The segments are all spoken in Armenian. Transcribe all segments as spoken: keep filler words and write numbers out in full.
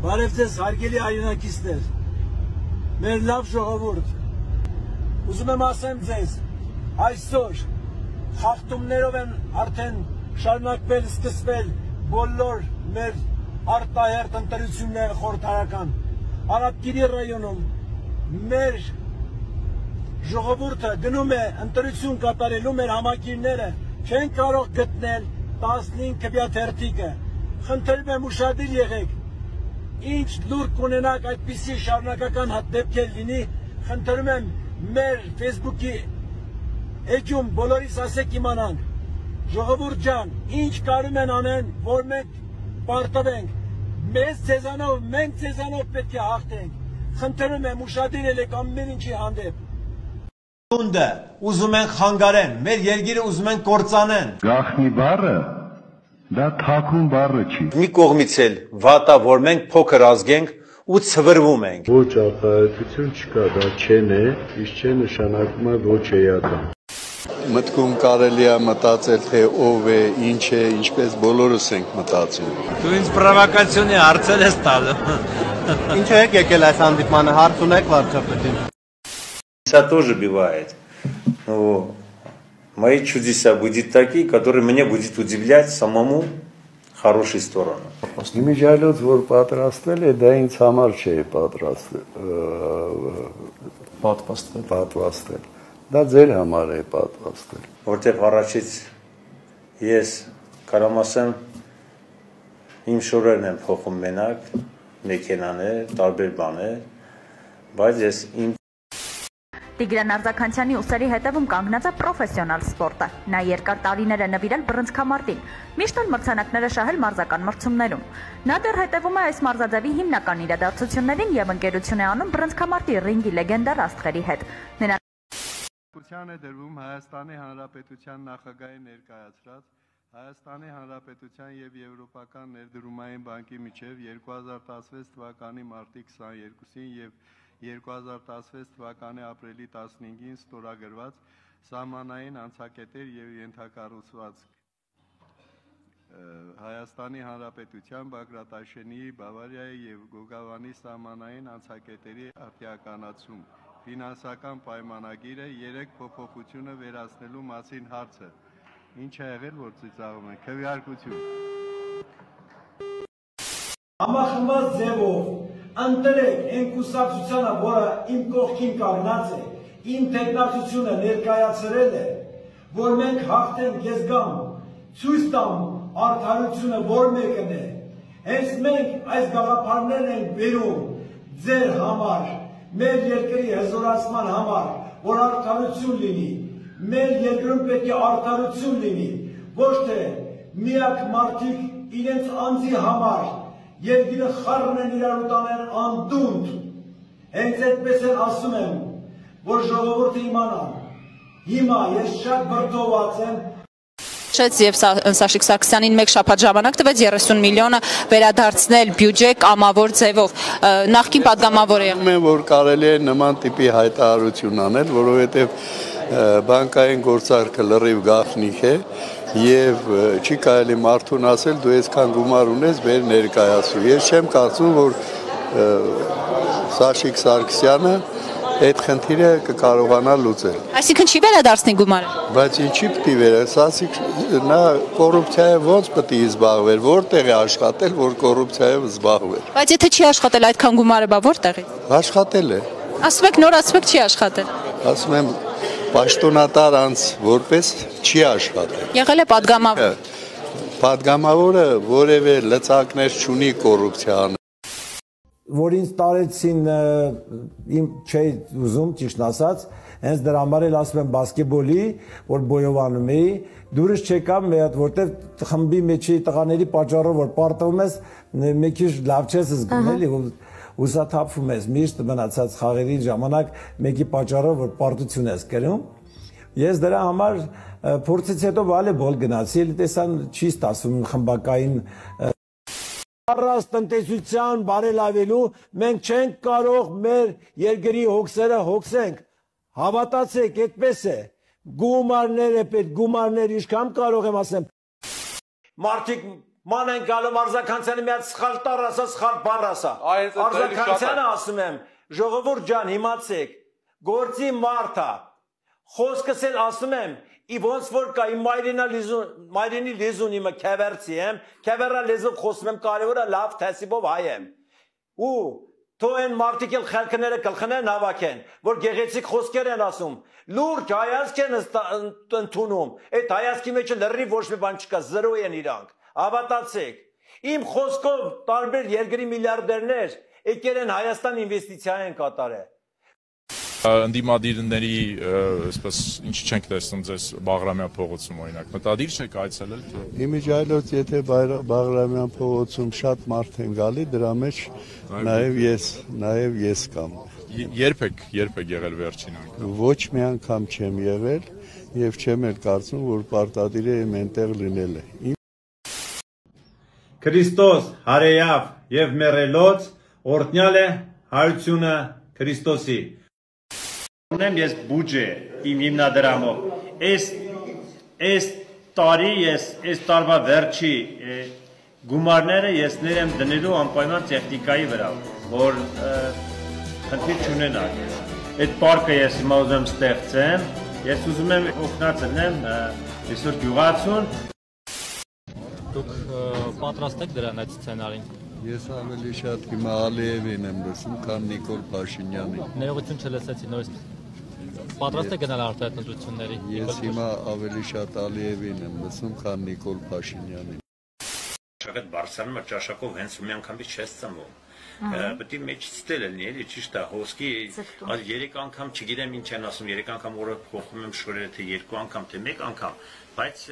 Բարևձեզ հարգելի հայրենակիցներ, մեր լավ ժողովուրդ, ուզում եմ ասեմ ձեզ, այսօր խախտումներով են արդեն շարունակվել, սկսվել բոլոր մեր արտահերթ ընտրությունները խորհրդարական, Արաբկիրի ռայոնում մեր ժողովուրդը գնում է ընտրություն կատարելու մեր համակիրները չեն կարող գտնել տասնհինգ քվեաթերթիկը, խնդրում եմ ուշադիր եղեք, ինչ լուր կունենաք այդպիսի շարունակական դեպքեր լինի, խնդրում եմ մեր Facebook-ի էջում բոլորիս ասեք իմանանք, ժողովուրդ ջան, ինչ կարում են անեն, որ մենք պարտվենք, մեզ ձեզանով, մենք ձեզանով պետք է հաղթենք, խնդրում եմ ուշադիր ելեք ամեն ինչի հանդեպ։ Ունդը ուզում են խանգարեն, մեր երկիրը ուզում են կործանեն։ Գախնի բառը դա թաքուն բառը չի։ Մի կողմից էլ վատա, որ մենք փոքր ազգ ենք ու ցվրվում ենք։ Ոչ արտահայտություն չկա, դա չեն է, իսկ չէ նշանակում է ոչ էական։ Մտքում կարելի է մտածել, թե ով է, ինչ է, ինչպես բոլորս ենք մտածում։ Դու ինձ պրովոկացիոնի հարցեր ես տալու։ Ինչու եք եկել այս հանդիպմանը, հարց ունեք վարչապետին։ Это тоже бывает. Но мои чудеса будет такие, которые меня будет удивлять самому хорошей сторону. Իմիջիայլոց, որ պատրաստվել է, դա ինձ համար չէ պատրաստվել։ Պատվաստվել։ Պատվաստվել։ Դա ձեր համար է պատվաստվել։ Որտեղ առաջից ես կարամ ասեմ իմ շորերն եմ փոխում մենակ, մեքենաներ, տարբեր բաներ, բայց ես իմ Տիգրան Արձաքանցյանի ուսերի հետևում կանգնած է պրոֆեսիոնալ սպորտը։ Նա երկար տարիներ է նվիրել բռնցքամարտին, միշտ էլ մրցանակները շահել մարզական մրցումներում։ Նա դեռ հետևում է այս մարզաձևի հիմնական իրադարձություններին եւ ընկերություն է անում բռնցքամարտի ռինգի լեգենդար աստղերի հետ։ Նրա է դրվում Հայաստանի Հանրապետության նախագահի ներկայացրած Հայաստանի Հանրապետության եւ Եվրոպական ներդրումային բանկի միջև երկու հազար տասնվեց թվականի մարտի քսաներկուսին եւ երկու հազար տասնվեց թվականի ապրիլի տասնհինգին ստորագրված սահմանային անցակետեր եւ ենթակառուցվածք Հայաստանի Հանրապետության Բագրատաշենի, Բավարիայի եւ Գոգավանի սահմանային անցակետերի արտիականացում ֆինանսական պայմանագիրը երեք փոփոխությունը վերացնելու մասին հարցը ինչ է եղել որ ծիծաղում են քվեարկություն Համախմբած ձևով ընտրեք այն կուսակցությանը, որը իմ կողքին կանգնած է, իմ տեխնացությունը ներկայացրել է, որ մենք հաղթենք ես գամ, ցույց տամ արդարությունը որ մեկն է, հենց մենք այս գաղափարներն ենք բերում ձեր համար, մեր երկրի հզորացման համար, որ արդարություն լինի, մեր երկրում պետք է արդարություն լինի, ոչ թե միակ մարդիկ իրենց անձի համար, երկիրը խառն են իրար ուտանեն անդունդ, հենց այդպես էլ ասում եմ, որ ժողովուրդը իմանան, հիմա ես շատ բրդոված եմ, Եվ Սաշիկ Սարգսյանին մեկ շաբաթ ժամանակ տվեց երեսուն միլիոնը վերադարձնել բյուջե կամավոր ձևով։ Նախկին պատգամավոր է եղել։ Որ կարելի է նման տիպի հայտարարություն անել, որովհետև բանկային գործարքը լրիվ գաղտնիք է եւ չի կարելի մարդուն ասել դու այսքան գումար ունես, բեր ներկայացու։ Ես չեմ կարծում, որ Սաշիկ Սարգսյանը այդ խնդիրը կկարողանա լուծել։ Այսինքն չի վերադարձնի գումարը։ Բայց ինչի պետք է վերադարձի, նա կոռուպցիայով ոնց պետք է զբաղվեր, որտեղ է աշխատել, որ կոռուպցիայով զբաղվեր։ Բայց եթե չի աշխատել այդքան գումարը, բա որտեղի։ Աշխատել է։ Ասում եք նոր ասում եք չի աշխատել։ Ասում եմ պաշտոնատար անձ որպես չի աշխատել։ Եղել է պատգամավոր։ Պատգամավորը որևէ լծակներ չունի կոռուպցիան որ ինձ տարեցին իմ չէի ուզում ճիշտ ասած, հենց դրա համար էլ ասում եմ բասկետբոլի, որ բոյովանում էի, դուրս չեկամ մի հատ որտեվ խմբի մեջի տղաների պատճառով որ պարտվում ես, մի քիչ լավ չես զգում էլի, ուսաթափվում ես միշտ մնացած խաղերի ժամանակ մեկի պատճառով որ պարտություն ես կրում։ Ես դրա համար փորձից հետո վոլեյբոլ գնացի, էլի տեսան չի ստացվում խմբակային Առանց տնտեսության բարելավելու մենք չենք կարող մեր երկրի հոգսերը հոգսենք, հավատացեք, այդպես է, գումարներ է պետք, գումարներ, ինչքան կարող եմ ասեմ, մարդիկ ման են գալում Արձականցյանը մի հատ սխալ տառ ասա, սխալ բառ ասա։ Արձականցյանը ասում եմ, ժողովուրդ ջան, իմացեք, գործի մարդ է։ Խոսքս էլ ասում եմ, ի ոնց որ կա իմ մայրենի լեզուն իմը քևերցի եմ, քևերա լեզու խոսում եմ, կարևոր է լավ թեսիբով հայ եմ։ Ու թող են մարդիկ էլ խելքները գլխներն հավաքեն, որ գեղեցիկ խոսքեր են ասում, լուրջ հայացք են ընդունում, այդ հայացքի մեջ լրիվ ոչ մի բան չկա, զրո են իրանք, հավատացեք, իմ խոսքով տարբեր երկրի միլիարդերներ եկել են Հայաստան ինվեստիցիա են կատարել։ Ընդդիմադիրների, այսպես ինչ չենք տեսնում ձեզ Բաղրամյան փողոցում օրինակ, մտադիր չեք այցելել։ Իմիջայլոց եթե Բաղրամյան փողոցում շատ մարդ են գալի, դրա մեջ նաև ես, նաև ես կամ։ Երբ եք, երբ եք եղել վերջին անգամ։ Ոչ մի անգամ չեմ եղել եւ չեմ էլ կարծում, որ պարտադիր է իմ այնտեղ լինել է։ Քրիստոս հարեյավ եւ մեռելոց օրհնյալ է հայությունը Քրիստոսի։ Ունեմ ես բուջե իմ հիմնադրամով, այս այս տարի ես այս տարվա վերջի գումարները ես ներեմ դնելու անպայման տեխնիկայի վրա, որ խնդիր չունենալ։ Այդ պարկը ես հիմա ուզում եմ ստեղծեմ, ես ուզում եմ օգնած լինեմ այսօր գյուղացուն։ Դուք պատրաստ եք դրան այդ սցենարին։ Ես ավելի շատ հիմա Ալիևին եմ լսում, քան Նիկոլ Փաշինյանին։ Ներողություն չլսեցի նորից։ Պատրաստ եք գնալ արտահայտությունների։ Ես հիմա ավելի շատ Ալիևին եմ լսում, քան Նիկոլ Փաշինյանին։ Շատ բարձրանում է ճաշակով հենց մի անգամից չես ծնվում։ Պետք է մեջ ստել լինի, էլի ճիշտ է, հոսքի երեք անգամ չգիտեմ ինչ են ասում, երեք անգամ օրը փոխում եմ շորերը, թե երկու անգամ, թե մեկ անգամ, բայց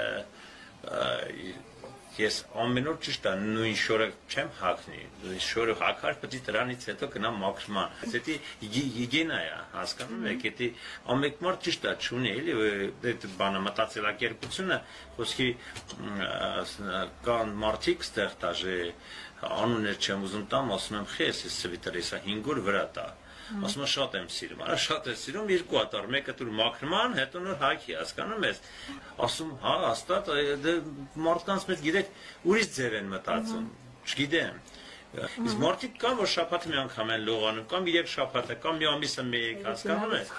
ես ամեն օր ճիշտ է նույն շորը չեմ հագնի, շորը հագար պետք է դրանից հետո գնամ մաքրման, դա հիգիենա է, հասկանում եք, դա ամեն մարդ ճիշտ է չունի, էլի այդ բանը մտածելակերպությունը, խոսքի կան մարդիկ ստեղ դաժե անուններ չեմ ուզում տամ, ասում եմ խես, ես սվիտեր էսա հինգ օր վրա տա, ասում եմ շատ եմ սիրում, արա շատ եմ սիրում, երկու հատար, մեկը դուր մաքրման, հետո նոր հագի, հասկանում ես, ասում հա, հաստատ, մարդկանց մեջ գիտեք, ուրիշ ձև են մտածում, չգիտեմ, իսկ մարդիկ կան, որ շաբաթը մի անգամ են լողանում, կամ երեք շաբաթը, կամ մի ամիսը մեկ, հասկանում ես,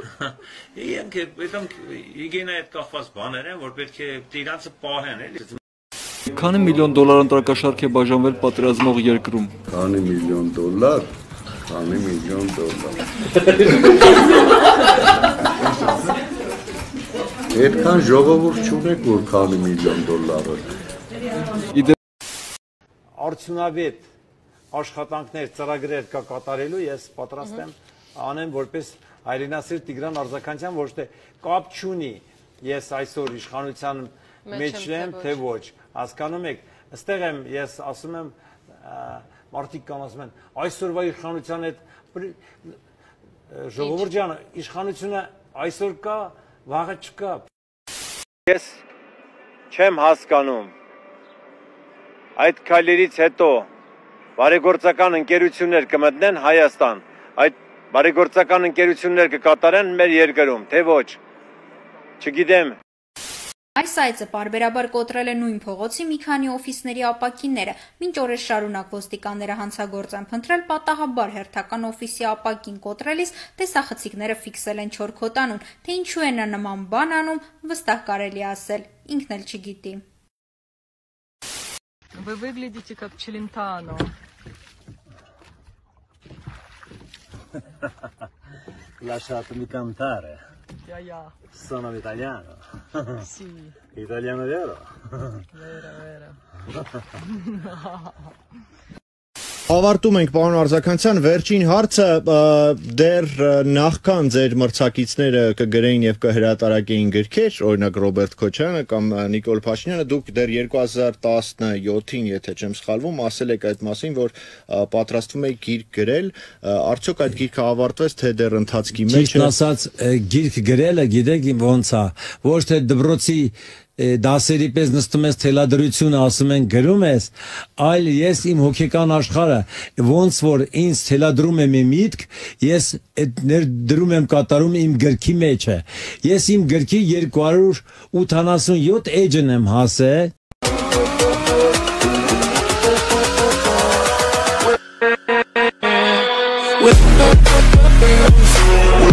իրանք հիգիենայի հետ կախված բաներ են, որ պետք է իրանցը պահեն, էլի։ Քանի միլիոն դոլար ընտրակաշարք է բաժանվել պատերազմող երկրում։ Քանի միլիոն դոլար, քանի միլիոն դոլար։ Այդքան ժողովուրդ չունեք, որ քանի միլիոն դոլարը։ Արդյունավետ աշխատանքներ, ծրագրեր կա կատարելու, ես պատրաստ եմ անեմ որպես հայրենասեր Տիգրան Արձականցյան, ոչ թե կապ չունի, ես այսօր իշխանության մեջ եմ, թե ոչ, հասկանում եք, այստեղ եմ, ես ասում եմ, մարդիկ կամ ասում են, այսօրվա իշխանության հետ, ժողովուրդ ջան, իշխանությունը այսօր կա, վաղը չկա։ Ես չեմ հասկանում, այդ քայլերից հետո բարեգործական ընկերություններ կմտնեն Հայաստան, այդ բարեգործական ընկերություններ կկատարեն մեր երկրում, թե ոչ, չգիտեմ։ Այս այցը պարբերաբար կոտրել է նույն փողոցի մի քանի օֆիսների ապակինները, մինչ օրեր շարունակ ոստիկանները հանցագործ են փնտրել պատահաբար հերթական օֆիսի ապակին կոտրելիս տեսախցիկները ֆիքսել են չորքոտանուն, թե ինչու է նա նման բան անում, վստահ կարելի ասել, ինքն էլ չգիտի։ Вы выглядите как Челентано. Lasciato mi cantare. Ya, ya. Sono italiano. Sì. Italiano vero? Vero, vero. Ավարտում ենք պարոն Արձականցյան, վերջին հարցը դեռ նախքան ձեր մրցակիցները կգրեին եւ կհրատարակեին գրքեր, օրինակ Ռոբերտ Քոչարյանը կամ Նիկոլ Փաշինյանը, դուք դեռ երկու հազար տասնյոթին, եթե չեմ սխալվում, ասել եք այդ մասին, որ պատրաստվում եք գիրք գրել, արդյոք այդ գիրքը ավարտվեց, թե դեռ ընթացքի մեջ է։ Ճիշտ ասած, գիրք գրելը գիտեք ոնց է, ոչ թե դպրոցի դասերի պես նստում ես թելադրությունը ասում են գրում ես, այլ ես իմ հոգեկան աշխարհը ոնց որ ինձ թելադրում եմ իմ միտք, ես այդ ներդրում եմ կատարում իմ գրքի մեջ է։ Ես իմ գրքի երկու հարյուր ութանասունյոթ էջն եմ հասել։ with